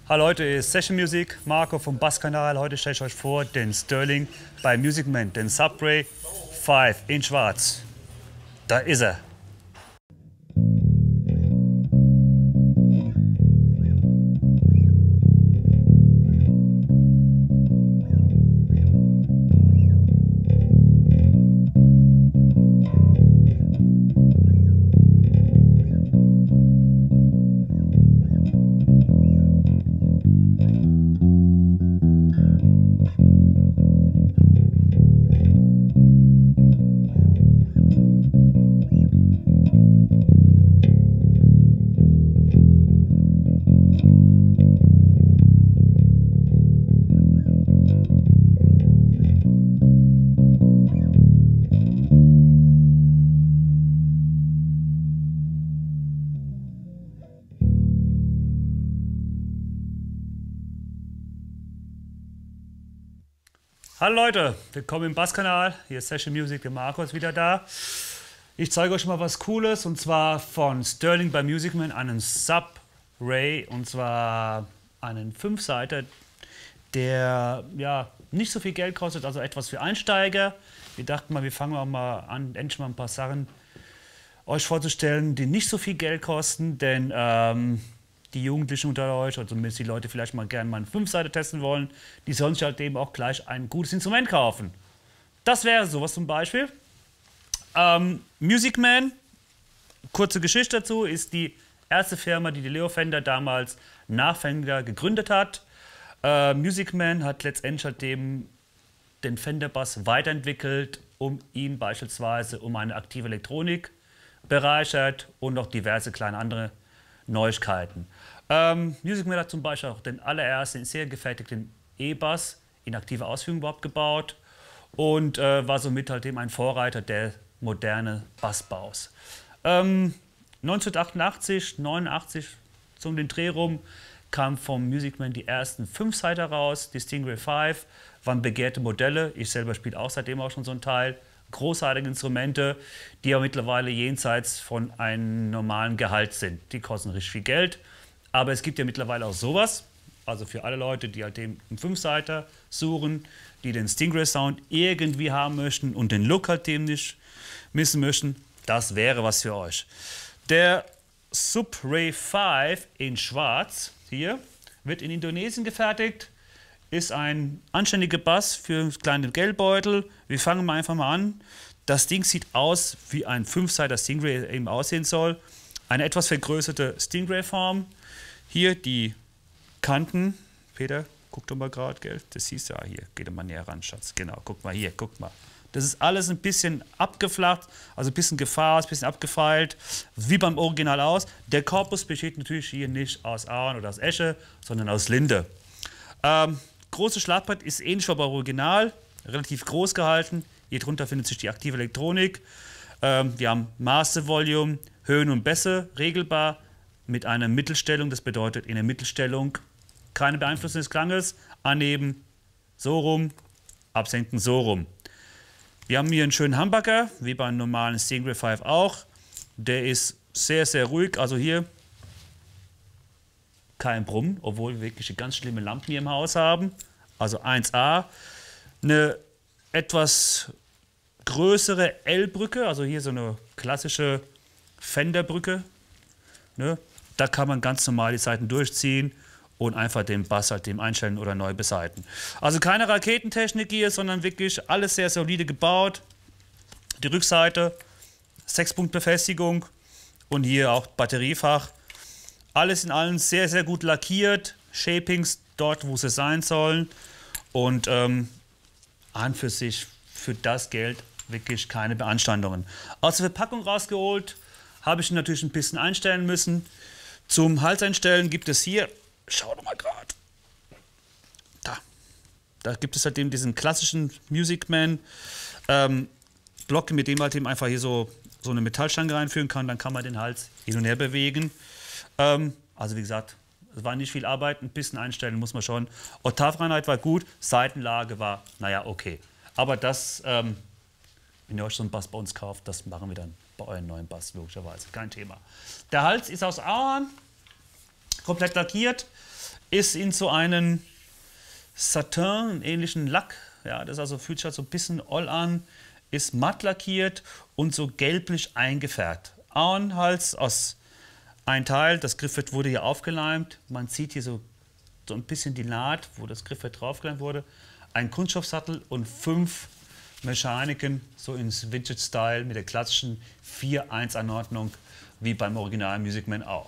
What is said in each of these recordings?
Hallo Leute, hier ist Session Music, Marco vom Basskanal. Heute stelle ich euch vor den Sterling bei Music Man, den Sub-Ray 5 in schwarz. Da ist er. Hallo Leute, willkommen im Basskanal. Hier ist Session Music, der Marco ist wieder da. Ich zeige euch mal was Cooles und zwar von Sterling bei Music Man einen Sub-Ray und zwar einen 5-Seiter, der ja nicht so viel Geld kostet, also etwas für Einsteiger. Wir dachten mal, wir fangen auch mal an, endlich mal ein paar Sachen euch vorzustellen, die nicht so viel Geld kosten, denn die Jugendlichen unter euch, oder zumindest die Leute vielleicht mal gerne mal eine 5-Seiter testen wollen, die sollen sich halt eben auch gleich ein gutes Instrument kaufen. Das wäre sowas zum Beispiel. Music Man, kurze Geschichte dazu, ist die erste Firma, die Leo Fender damals nach Fender gegründet hat. Music Man hat letztendlich halt eben den Fender Bass weiterentwickelt, um ihn beispielsweise um eine aktive Elektronik bereichert und noch diverse kleine andere Neuigkeiten. Music Man hat zum Beispiel auch den allerersten sehr gefertigten E-Bass in aktiver Ausführung überhaupt gebaut und war somit halt eben ein Vorreiter der modernen Bassbaus. 1988, 89 zum den Dreh rum kam vom Music Man die ersten 5-Seiter raus, die Stingray 5, waren begehrte Modelle. Ich selber spiele auch seitdem auch schon so ein Teil. Großartige Instrumente, die aber mittlerweile jenseits von einem normalen Gehalt sind. Die kosten richtig viel Geld, aber es gibt ja mittlerweile auch sowas, also für alle Leute, die halt den 5-Seiter suchen, die den Stingray Sound irgendwie haben möchten und den Look halt dem nicht missen möchten, das wäre was für euch. Der Sub-Ray 5 in schwarz, hier, wird in Indonesien gefertigt. Ist ein anständiger Bass für einen kleinen Geldbeutel. Wir fangen mal einfach mal an. Das Ding sieht aus, wie ein 5-Seiter Stingray eben aussehen soll. Eine etwas vergrößerte Stingray-Form. Hier die Kanten. Peter, guck doch mal gerade, gell? Das siehst du ja hier. Geh doch mal näher ran, Schatz. Genau, guck mal hier, guck mal. Das ist alles ein bisschen abgeflacht, also ein bisschen gefasst, ein bisschen abgefeilt, wie beim Original aus. Der Korpus besteht natürlich hier nicht aus Ahorn oder aus Esche, sondern aus Linde. Großes Schlagbrett ist ähnlich wie beim Original, relativ groß gehalten. Hier drunter findet sich die aktive Elektronik. Wir haben Master Volume, Höhen und Bässe regelbar mit einer Mittelstellung. Das bedeutet in der Mittelstellung keine Beeinflussung des Klanges. Anheben, so rum, absenken, so rum. Wir haben hier einen schönen Humbucker, wie beim normalen Stingray 5 auch. Der ist sehr, sehr ruhig. Also hier kein Brummen, obwohl wir wirklich ganz schlimme Lampen hier im Haus haben. Also 1A. Eine etwas größere L-Brücke, also hier so eine klassische Fender-Brücke. Ne? Da kann man ganz normal die Saiten durchziehen und einfach den Bass halt dem einstellen oder neu besaiten. Also keine Raketentechnik hier, sondern wirklich alles sehr solide gebaut. Die Rückseite, 6-Punkt-Befestigung und hier auch Batteriefach. Alles in allem sehr, sehr gut lackiert. Shapings dort, wo sie sein sollen. Und an für sich für das Geld wirklich keine Beanstandungen. Aus der Verpackung rausgeholt habe ich natürlich ein bisschen einstellen müssen. Zum Hals einstellen gibt es hier, schau doch mal gerade, da gibt es halt eben diesen klassischen Music Man Block, mit dem halt eben einfach hier so eine Metallstange reinführen kann. Dann kann man den Hals hin und her bewegen. Also wie gesagt, es war nicht viel Arbeit, ein bisschen einstellen muss man schon. Oktavreinheit war gut, Saitenlage war, naja, okay. Aber das, wenn ihr euch so einen Bass bei uns kauft, das machen wir dann bei euren neuen Bass, logischerweise, kein Thema. Der Hals ist aus Ahorn, komplett lackiert. ist in so einen Satin-ähnlichen Lack. Ja, das also fühlt sich halt so ein bisschen oll an, ist matt lackiert und so gelblich eingefärbt. Ahornhals aus ein Teil, das Griffbrett wurde hier aufgeleimt. Man sieht hier so ein bisschen die Naht, wo das Griffbrett draufgeleimt wurde. Ein Kunststoffsattel und 5 Mechaniken, so ins Vintage-Style mit der klassischen 4-1-Anordnung, wie beim Original Music Man auch.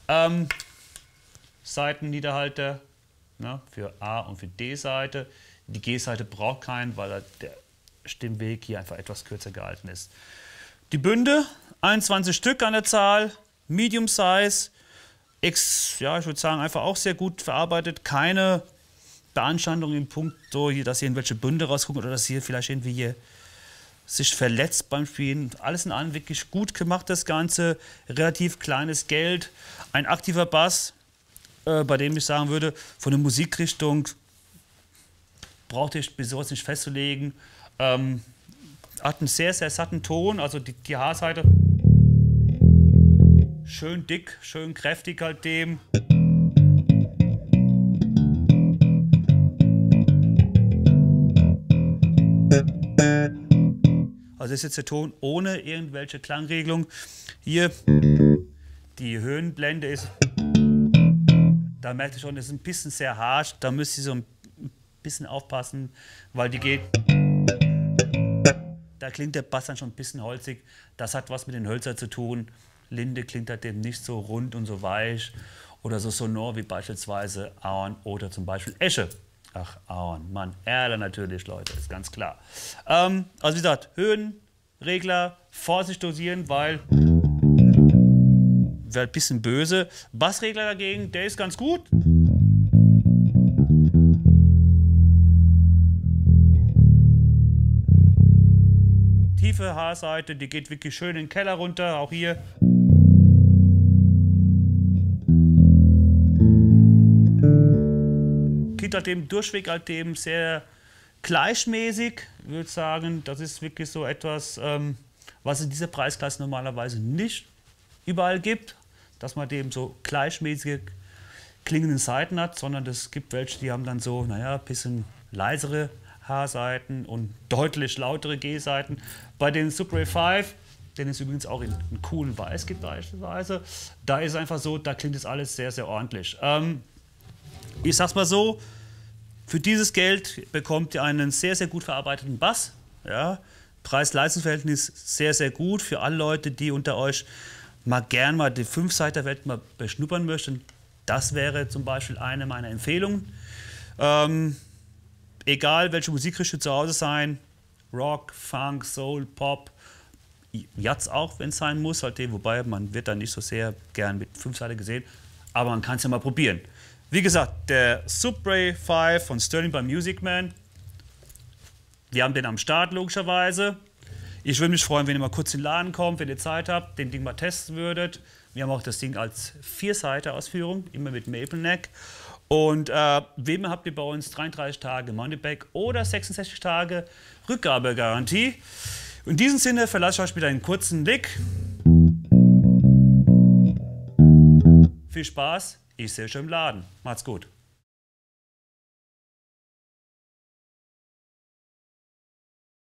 Seitenniederhalter, ne, für A- und für D-Seite. Die G-Seite braucht keinen, weil der Stimmweg hier einfach etwas kürzer gehalten ist. Die Bünde, 21 Stück an der Zahl, Medium Size, ja, ich würde sagen, einfach auch sehr gut verarbeitet. Keine Beanstandung im Punkt, so hier, dass hier irgendwelche Bünde rausgucken oder dass hier vielleicht irgendwie hier sich verletzt beim Spielen. Alles in allem wirklich gut gemacht, das Ganze. Relativ kleines Geld. Ein aktiver Bass, bei dem ich sagen würde, von der Musikrichtung brauchte ich bis sowas nicht festzulegen. Hat einen sehr, sehr satten Ton, also die Haarseite schön dick, schön kräftig halt dem. Also ist jetzt der Ton ohne irgendwelche Klangregelung. Hier die Höhenblende ist, da merkt ihr schon, das ist ein bisschen sehr harsch. Da müsst ihr so ein bisschen aufpassen, weil die geht, da klingt der Bass dann schon ein bisschen holzig. Das hat was mit den Hölzern zu tun. Linde klingt halt eben nicht so rund und so weich oder so sonor wie beispielsweise Ahorn oder zum Beispiel Esche. Ach, Ahorn, Mann, Erle natürlich, Leute, ist ganz klar. Also wie gesagt, Höhenregler, Vorsicht dosieren, weil wäre ein bisschen böse. Bassregler dagegen, der ist ganz gut. Tiefe Haarseite, die geht wirklich schön in den Keller runter, auch hier. Klingt halt dem durchweg halt dem sehr gleichmäßig. Ich würde sagen, das ist wirklich so etwas, was es in dieser Preisklasse normalerweise nicht überall gibt, dass man dem so gleichmäßige klingenden Saiten hat, sondern es gibt welche, die haben dann so, naja, ein bisschen leisere H-Seiten und deutlich lautere G-Seiten. Bei den Subway 5, den es übrigens auch in coolen Weiß gibt beispielsweise, da ist es einfach so, da klingt das alles sehr, sehr ordentlich. Ich sag's mal so, für dieses Geld bekommt ihr einen sehr, sehr gut verarbeiteten Bass. Ja? Preis-Leistungs-Verhältnis sehr, sehr gut für alle Leute, die unter euch gern mal die 5-Seiter-Welt mal beschnuppern möchten. Das wäre zum Beispiel eine meiner Empfehlungen. Egal welche Musikrichtung zu Hause sein, Rock, Funk, Soul, Pop, Jazz auch, wenn es sein muss, halt, wobei man wird dann nicht so sehr gern mit 5-Seiter gesehen, aber man kann es ja mal probieren. Wie gesagt, der Subway 5 von Sterling beim Music Man, wir haben den am Start logischerweise. Ich würde mich freuen, wenn ihr mal kurz in den Laden kommt, wenn ihr Zeit habt, den Ding mal testen würdet. Wir haben auch das Ding als 4-Seiter-Ausführung, immer mit Maple Neck. Und wem habt ihr bei uns 33 Tage Moneyback oder 66 Tage Rückgabegarantie. In diesem Sinne verlasse ich euch mit einem kurzen Blick. Viel Spaß, ich sehe euch im Laden. Macht's gut.